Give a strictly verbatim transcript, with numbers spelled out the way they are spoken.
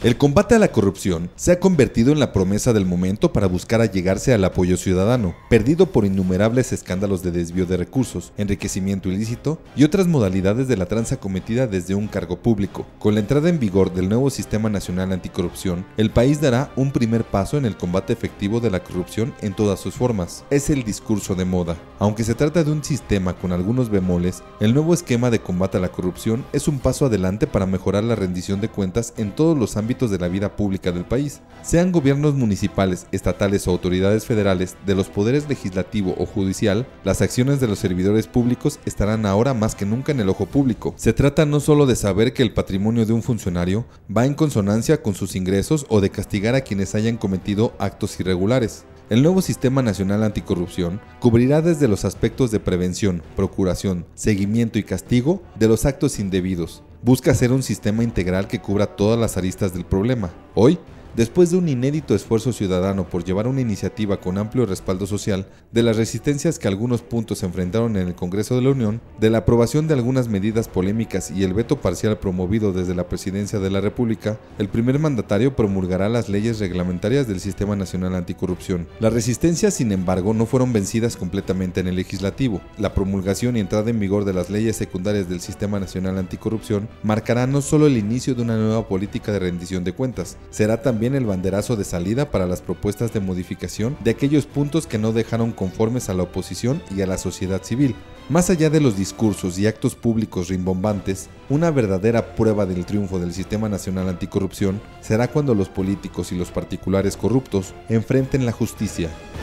El combate a la corrupción se ha convertido en la promesa del momento para buscar allegarse al apoyo ciudadano, perdido por innumerables escándalos de desvío de recursos, enriquecimiento ilícito y otras modalidades de la tranza cometida desde un cargo público. Con la entrada en vigor del nuevo Sistema Nacional Anticorrupción, el país dará un primer paso en el combate efectivo de la corrupción en todas sus formas. Es el discurso de moda. Aunque se trata de un sistema con algunos bemoles, el nuevo esquema de combate a la corrupción es un paso adelante para mejorar la rendición de cuentas en todos los ámbitos de la vida pública del país, sean gobiernos municipales, estatales o autoridades federales, de los poderes legislativo o judicial. Las acciones de los servidores públicos estarán ahora más que nunca en el ojo público. Se trata no solo de saber que el patrimonio de un funcionario va en consonancia con sus ingresos o de castigar a quienes hayan cometido actos irregulares. El nuevo Sistema Nacional Anticorrupción cubrirá desde los aspectos de prevención, procuración, seguimiento y castigo de los actos indebidos. Busca ser un sistema integral que cubra todas las aristas del problema. Hoy, después de un inédito esfuerzo ciudadano por llevar una iniciativa con amplio respaldo social, de las resistencias que algunos puntos se enfrentaron en el Congreso de la Unión, de la aprobación de algunas medidas polémicas y el veto parcial promovido desde la Presidencia de la República, el primer mandatario promulgará las leyes reglamentarias del Sistema Nacional Anticorrupción. Las resistencias, sin embargo, no fueron vencidas completamente en el Legislativo. La promulgación y entrada en vigor de las leyes secundarias del Sistema Nacional Anticorrupción marcará no solo el inicio de una nueva política de rendición de cuentas, será también el banderazo de salida para las propuestas de modificación de aquellos puntos que no dejaron conformes a la oposición y a la sociedad civil. Más allá de los discursos y actos públicos rimbombantes, una verdadera prueba del triunfo del Sistema Nacional Anticorrupción será cuando los políticos y los particulares corruptos enfrenten la justicia.